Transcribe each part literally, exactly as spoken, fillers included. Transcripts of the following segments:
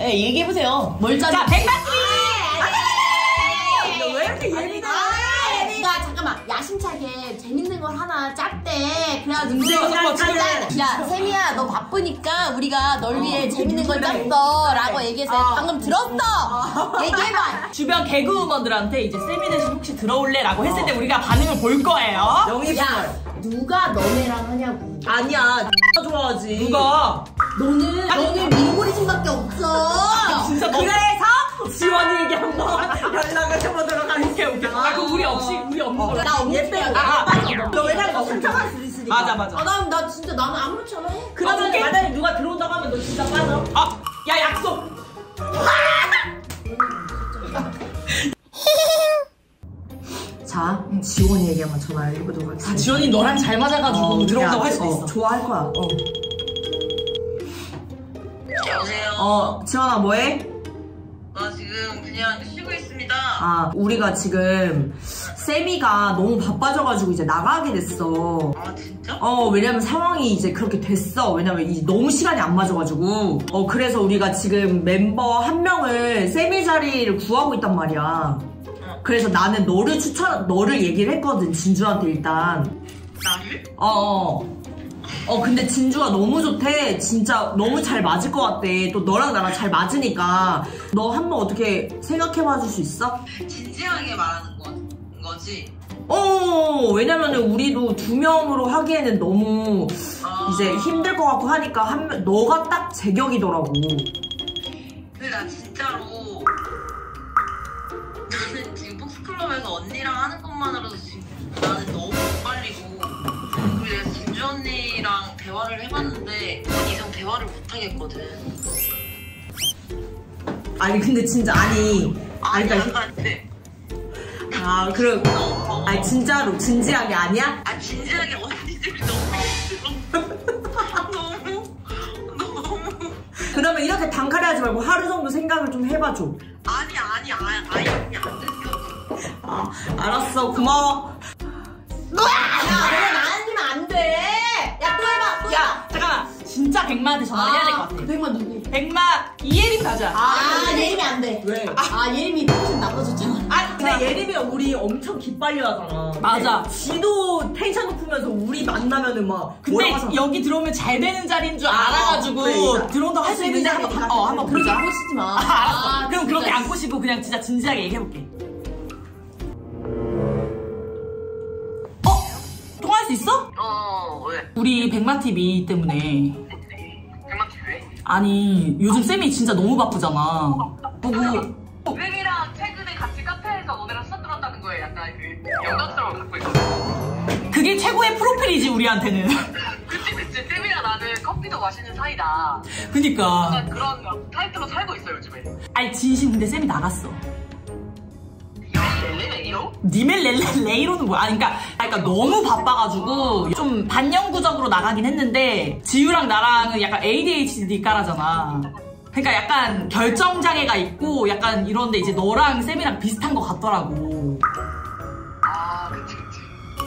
네, 얘기해보세요. 뭘 짜리? 자, 백마티비! 너 왜 이렇게 예민해? 야, 잠깐만. 야심차게 재밌는 걸 하나 짰대. 그래가지고. 야, 세미야, 너 바쁘니까 우리가 널 위해 어, 재밌는 걸 짰어. 라고 얘기했어요. 어. 방금 들었어? 어. 얘기해봐. 주변 개그우먼들한테 이제 세미 대신 혹시 들어올래? 라고 했을 때 우리가 반응을 볼 거예요. 영입 야, 누가 너네랑 하냐고. 아니야, 좋아하지. 누가? 너는, 너는 민고리즘밖에 없어. 진짜 너. 그래서 지원이에게 한번 연락을 해보도록 하겠습니다. 오케이, 오케이. 아, 그럼 우리 없이, 우리 없는 거. 나 없는 거. 아, 너 왜냐면 너 상처할 수 있으니까. 맞아, 맞아. 아, 난, 나 진짜 나는 아무렇지 않아 해. 그러면 아, 만약에 누가 들어온다고 하면 너 진짜 빠져. 아, 야, 약속. 자, 지원이에게 한번 전화를 해보도록 하겠습니다. 아, 지원이 너랑 잘 맞아가지고 어, 들어온다고 야, 할 수도 어, 있어. 좋아할 거야. 어. 여보세요? 어, 지원아 뭐해? 나 지금 그냥 쉬고 있습니다. 아, 우리가 지금 세미가 너무 바빠져가지고 이제 나가게 됐어. 아, 진짜? 어, 왜냐면 상황이 이제 그렇게 됐어. 왜냐면 이제 너무 시간이 안 맞아가지고. 어, 그래서 우리가 지금 멤버 한 명을 세미 자리를 구하고 있단 말이야. 그래서 나는 너를 추천, 너를 얘기를 했거든, 진주한테 일단. 나를? 어, 어. 어, 근데 진주가 너무 좋대. 진짜 너무 잘 맞을 것 같대. 또 너랑 나랑 잘 맞으니까. 너 한번 어떻게 생각해봐 줄 수 있어? 진지하게 말하는 거, 거지? 어, 왜냐면은 우리도 두 명으로 하기에는 너무 아... 이제 힘들 것 같고 하니까 한 명, 너가 딱 제격이더라고. 근데 나 진짜로 나는 지금 폭스클럽에서 언니랑 하는 것만으로도 지금 나는 너무 못 빨리고 그리고 내가 진주 언니랑 대화를 해봤는데 그 이상 대화를 못 하겠거든. 아니 근데 진짜 아니 아니 아니 약간 네. 아 그럼 아니 진짜로 진지하게 아니야? 아 진지하게 언니들이 너무 너무 너무 그러면 이렇게 단칼에 하지 말고 하루 정도 생각을 좀 해봐줘. 아니 아니 아니 아니 아니 안 됐어. 아 알았어 고마워. 야, 야, 나한테는 안 돼. 야, 또 해봐, 또 야, 해봐. 잠깐만. 진짜 백마한테 전화해야 될 것 같아. 백마 누구? 백마, 이예림 가자. 아, 예림이 안 돼. 왜? 아, 예림이 텐션 나빠졌잖아. 아 근데 예림이가 우리 엄청 기빨려 하잖아. 맞아. 지도 텐션 높으면서 우리 만나면은 막 근데 뭐라고 하잖아. 여기 들어오면 잘 되는 자리인 줄 알아가지고 그러니까. 들어온다고 할 수 있는데 한번 봐- 어, 한번 그렇게 보자. 꼬시지 마. 아, 알았어. 아, 그럼 진짜. 그렇게 안 꼬시고 그냥 진짜 진지하게 얘기해볼게. 어? 통화할 수 있어? 어 왜? 우리 백마티비 때문에. 백만티 왜? 아니 요즘 쌤이 진짜 너무 바쁘잖아. 보고 쌤이랑 최근에 같이 카페에서 너네랑 수다 들었다는 거에 약간 그 영감스러움을 갖고 있거든. 그게 최고의 프로필이지 우리한테는. 그치 그치 쌤이랑 나는 커피도 마시는 사이다. 그니까. 약간 그런 타이틀로 살고 있어 요즘에. 아니 진심 근데 쌤이 나갔어. 렐레레이로? 니멜 렐레 레이로는 뭐야? 아니, 그러니까, 그러니까 너무 바빠가지고 좀 반영구적으로 나가긴 했는데 지유랑 나랑은 약간 에이디에이치디 까라잖아. 그러니까 약간 결정장애가 있고 약간 이런데 이제 너랑 쌤이랑 비슷한 것 같더라고. 아 그치 그치.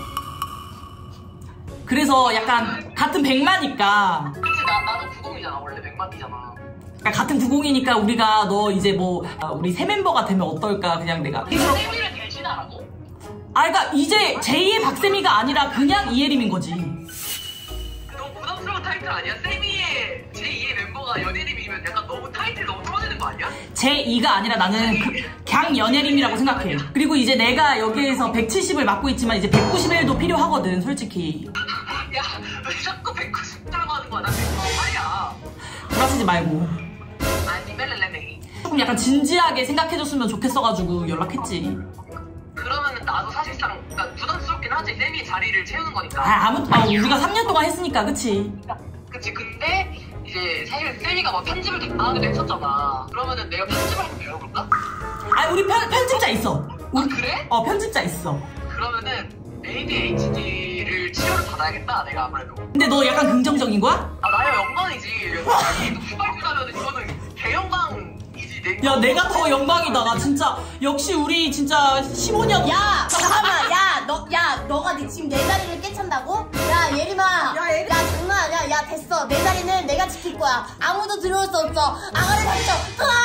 그래서 약간 같은 백마니까. 그치 나, 나도 구공이잖아 원래 백만이잖아. 그러니까 같은 구공이니까 우리가 너 이제 뭐 아, 우리 새 멤버가 되면 어떨까 그냥 내가. 쌤이를 대신하라고? 아 그러니까 이제 제이의 박쌤이가 아니라 그냥 이예림인 거지. 너무 부담스러운 타이틀 아니야? 쌤이의 제이의 멤버가 연예림이면 약간 너무 타이틀 너무 떨어지는 거 아니야? 제이가 아니라 나는 그, 그냥 연예림이라고 생각해. 그리고 이제 내가 여기에서 백칠십을 맡고 있지만 이제 백구십일도 필요하거든 솔직히. 야 왜 자꾸 백구십이라고 하는 거야? 나 백구십팔이야. 돌아서지 말고. 아니 멜렐레메이. 조금 약간 진지하게 생각해줬으면 좋겠어가지고 연락했지. 그러면은 나도 사실상 그러니까 부담스럽긴 하지. 쌤이 자리를 채우는 거니까. 아 아무 아 우리가 삼 년 동안 했으니까 그치. 그치 근데 이제 사실 쌤이가 막 편집을 담당하기도 했었잖아. 그러면은 내가 편집을 한번 배워볼까? 아 우리 편, 편집자 있어. 우리, 아, 그래? 어 편집자 있어. 그러면은 에이디에이치디를 치료를 받아야겠다 내가 아무래도. 근데 너 약간 긍정적인 거야? 아 나야 영광이지. 아니 후발주자면 이거는 대영광이지. 내... 야 내가 더 영광이다. 나 진짜 역시 우리 진짜 십오 년. 야, 잠깐만. 야, 너, 야, 너가 네, 지금 내 자리를 깨찬다고? 야, 예림아. 야, 예림. 야, 장난 아니야. 야, 됐어. 내 자리는 내가 지킬 거야. 아무도 들어올 수 없어. 아가리 살짝.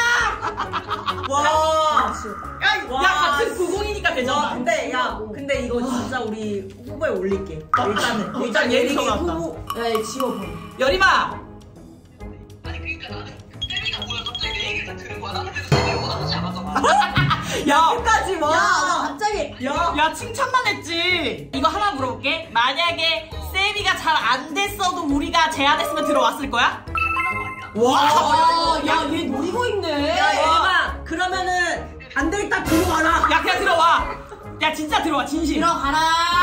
괜찮아 괜찮아. 근데 야 근데 이거 진짜 우리 후보에 올릴게. 일단은 일단 예능이 예능이 나왔다. 후보. 야 지워봐. 여림아. 아니 그러니까 나는 세미가 뭐야 갑자기 내 얘기를 다 들은 거야. 나는 그래서 세미 원하지 않았잖아. 야. 끝까지 와. 야, 갑자기. 야, 야 칭찬만 했지. 이거 하나 물어볼게. 만약에 세미가 잘 안 됐어도 우리가 제안했으면 들어왔을 거야? 와, 야 얘 노리고 있네. 야 얘가 그러면은 안 되겠다 들어와라. 야 그냥 들어와. 야 진짜 들어와 진심. 들어가라.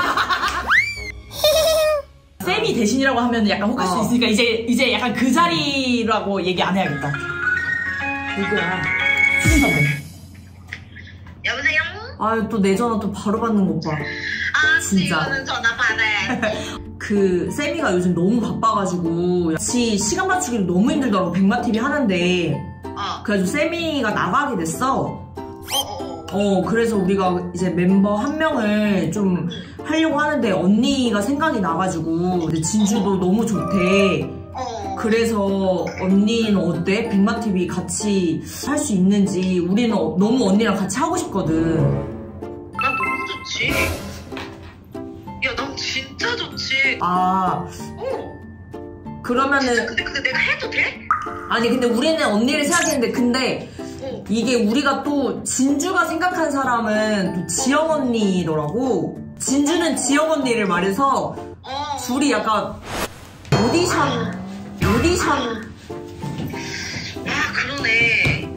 세미 대신이라고 하면 약간 혹할 수 어. 있으니까 이제 이제 약간 그 자리라고 얘기 안 해야겠다. 누구야? 수진 선배. 여보세요? 아유 또 내 전화 또 바로 받는 것 봐. 아 진짜. 지우는 전화 받아야 그 세미가 요즘 너무 바빠가지고 같이 시간 맞추기를 너무 힘들더라고. 백마티비 하는데 어. 그래가지고 세미가 나가게 됐어. 어어어. 어 그래서 우리가 이제 멤버 한 명을 좀 하려고 하는데 언니가 생각이 나가지고 근데 진주도 너무 좋대. 어. 그래서 언니는 어때? 백마티비 같이 할 수 있는지. 우리는 어- 너무 언니랑 같이 하고 싶거든. 난 너무 좋지. 야, 난 진짜 좋지. 아 어. 진짜 그러면은 근데 근데 내가 해도 돼? 아니 근데 우리는 언니를 생각했는데 근데 어. 이게 우리가 또 진주가 생각한 사람은 또 지영 언니더라고. 진주는 지영 언니를 말해서 어. 둘이 약간 오디션 오디션 아, 그러네.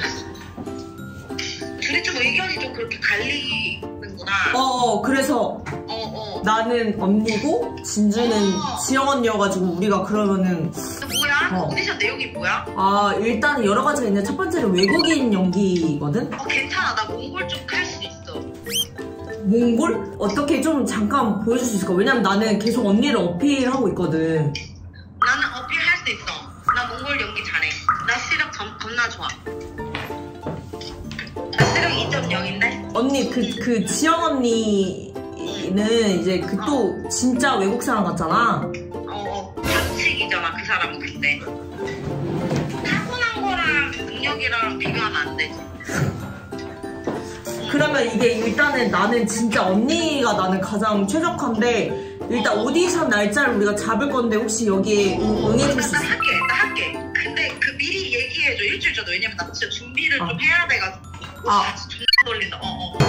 둘이 좀 의견이 좀 그렇게 갈리는구나. 어, 어 그래서 어, 어. 나는 언니고 진주는 어. 지영 언니여가지고 우리가 그러면은 근데 뭐야? 어. 오디션 내용이 뭐야? 아 일단 여러 가지가 있는데 첫 번째는 외국인 연기거든. 어, 괜찮아. 나 몽골 쪽 할 수 있어. 몽골? 어떻게 좀 잠깐 보여줄 수 있을까? 왜냐면 나는 계속 언니를 어필하고 있거든. 나는 어필 할 수 있어. 나 몽골 연기 잘해. 나 시력 점, 겁나 좋아. 나 시력 이 점 영인데? 언니 그 그 지영 언니는 이제 그 또 진짜 외국 사람 같잖아. 어, 어. 반칙이잖아, 그 사람은 근데. 타고난 거랑 능력이랑 비교하면 안 되지. 그러면 이게 일단은 나는 진짜 언니가 나는 가장 최적화인데 일단 오디션 날짜를 우리가 잡을 건데 혹시 여기에 응- 응해줄 수 나 있어? 할게, 나 할게. 근데 그 미리 얘기해줘, 일주일 전에. 왜냐면 나 진짜 준비를 아. 좀 해야 돼가지고. 아. 아, 진짜 존나 떨린다. 어, 어.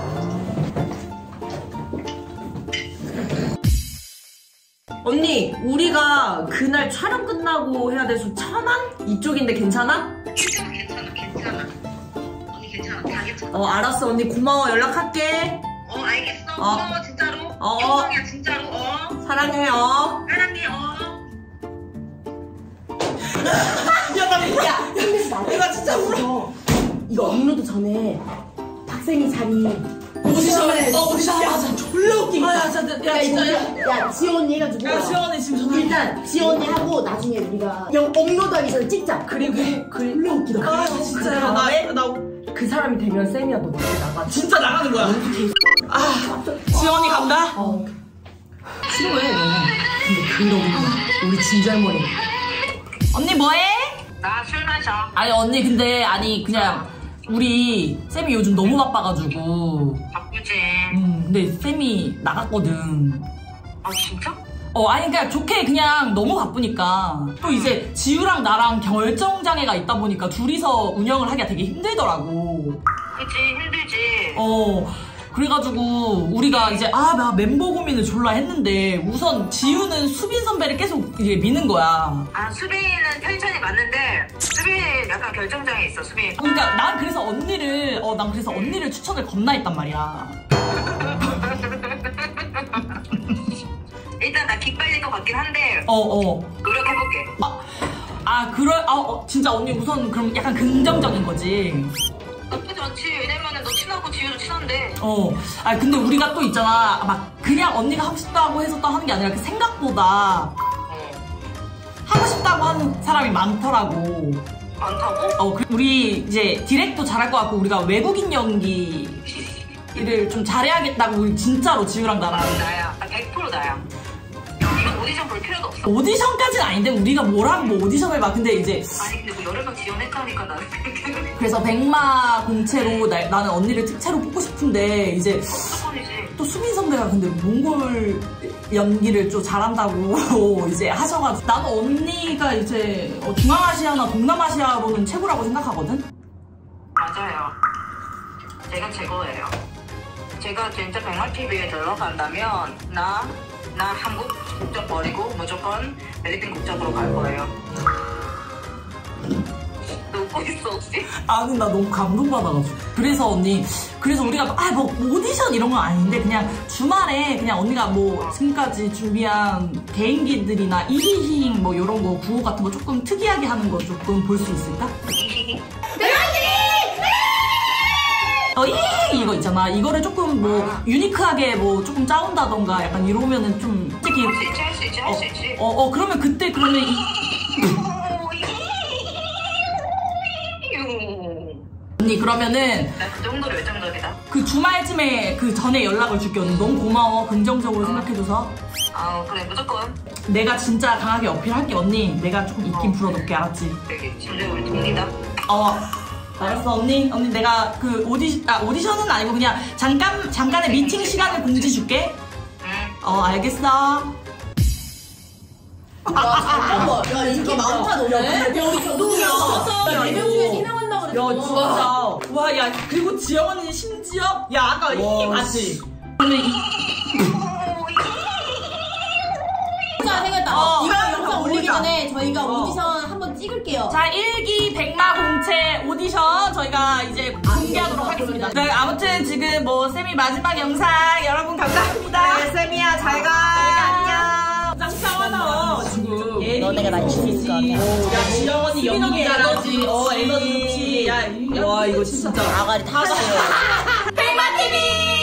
언니 우리가 그날 촬영 끝나고 해야 돼서 천안? 이쪽인데 괜찮아? 괜찮아, 괜찮아, 괜찮아. 언니 괜찮아, 다 괜찮아. 어 알았어 언니 고마워 연락할게. 어, 알겠어. 어. 고마워, 진짜로. 어. 영광이야, 진짜로. 어. 사랑해 어. 사랑해, 어. 야나 뭐야? 야, 힘내서 나와. 나 진짜 울어. 이거 업로드 전에 박생이 자리. 오디션에 어 오디션 야 진짜 졸라 웃기겠다. 아, 야 진짜 야, 야 이거, 진짜. 야, 지원 언니 해가지고. 야 시원해 지금 전화. 일단 지원 언니 하고 나중에 우리가 영 업로드하기 전에 찍자. 그리고 그 졸라 웃기다. 아 그 진짜 다음에 나나 그 사람이 되면 쌤이야 너 어떻게 나가? 진짜 나가는 거야. 아 지원이 간다. 어. 싫어해 너. 근데 그러고 우리 진주 할머니. 언니 뭐해? 나 술 마셔. 아니 언니 근데 아니 그냥 우리 쌤이 요즘 너무 바빠가지고. 바쁘지. 음 근데 쌤이 나갔거든. 아, 진짜? 어 아니 그냥 좋게 그냥 너무 바쁘니까 또 이제 지우랑 나랑 결정장애가 있다 보니까 둘이서 운영을 하기가 되게 힘들더라고. 그치, 힘들지. 어 그래가지고 우리가 이제 아 나 멤버 고민을 졸라 했는데 우선 지우는 수빈 선배를 계속 이제 미는 거야. 아, 수빈이는 텐션이 맞는데, 수빈이 약간 결정장애 있어, 수빈이. 그러니까 난 그래서 언니를 어 난 그래서 언니를 추천을 겁나 했단 말이야. 일단 나 기빨릴 것 같긴 한데, 어 어. 노력해볼게. 아, 아 그럴 아 어, 진짜 언니 우선 그럼 약간 긍정적인 거지. 나쁘지 않지. 왜냐면은 너 친하고 지우도 친한데. 어. 아 근데 우리가 또 있잖아. 막 그냥 언니가 하고 싶다고 해서 또 하는 게 아니라 그 생각보다 어. 하고 싶다고 하는 사람이 많더라고. 많다고? 어, 그- 우리 이제 디렉도 잘할 것 같고 우리가 외국인 연기를 좀 잘해야겠다고 우리 진짜로 지우랑 나랑. 나야. 나 백 퍼센트 나야. 이건 오디션 볼 볼 필요도 없어. 오디션까지는 아닌데 우리가 뭐라고 뭐 오디션을 막 근데 이제 아니 근데 뭐 여러 명 지원했다니까 나는 그렇게. 그래서 백마 공채로 나, 나는 언니를 특채로 뽑고 싶은데 이제 수건이지. 또 수빈 선배가 근데 몽골 연기를 좀 잘한다고 이제 하셔가지고 나도 언니가 이제 어, 중앙아시아나 동남아시아로는 최고라고 생각하거든? 맞아요. 제가 최고예요. 제가 진짜 백마티비에 들어간다면 나, 나 한국 국적 버리고 무조건 필리핀 국적으로 갈 거예요. 너 웃고 있어 혹시? 아니 나 너무 감동받아가지고 그래서 언니 그래서 우리가 아뭐 오디션 이런 건 아닌데 그냥 주말에 그냥 언니가 뭐 지금까지 준비한 개인기들이나 이히힝 뭐 이런 거 구호 같은 거 조금 특이하게 하는 거 조금 볼 수 있을까? 어, 이히힝 이거 있잖아. 이거를 조금 뭐 유니크하게 뭐 조금 짜온다던가 약간 이러면은 좀 특히 할 수 있지 할 수 있지 할 수 있지. 어, 어 그러면 그때 그러면 이 언니 그러면은 나 그 정도로 열정적이다. 그 주말쯤에 그 전에 연락을 줄게 언니. 너무 고마워. 긍정적으로 어. 생각해줘서. 아 그래 무조건. 내가 진짜 강하게 어필할게 언니. 내가 조금 입김 불어넣게 알았지? 되겠지. 근데 우리 동리다. 어 알았어 언니. 언니 내가 그 오디 아 오디션은 아니고 그냥 잠깐 잠깐의 미팅 시간을 공지 줄게. 응. 어 알겠어. 와 잠깐만 야 인기 많다 너네. 야 우리 교동이야. 야, 네 명 중에 세 명 한다고 그랬어. 야 진짜. 와 야 그리고 지영 언니 심지어 야 아까 이게 봤지? 근데 이 생각 생겼다. 어. 이거 영상 올리기 올리자. 전에 저희가 어. 오디션 한번 찍을게요. 자, 일기 백마 공채 오디션 저희가 이제 공개하도록 하겠습니다. 네, 아무튼 지금 뭐 쌤이 마지막 영상 여러분 감사합니다. 네, 쌤이야 잘가. 안녕. 짱짱하다 지금. 너네가 날 지킬 것 같아. 야, 지영 언니 연기 에너지, 어 에너지 좋지. 야, 와 이거 진짜. 아가리 다 갔어요. 백마 티비.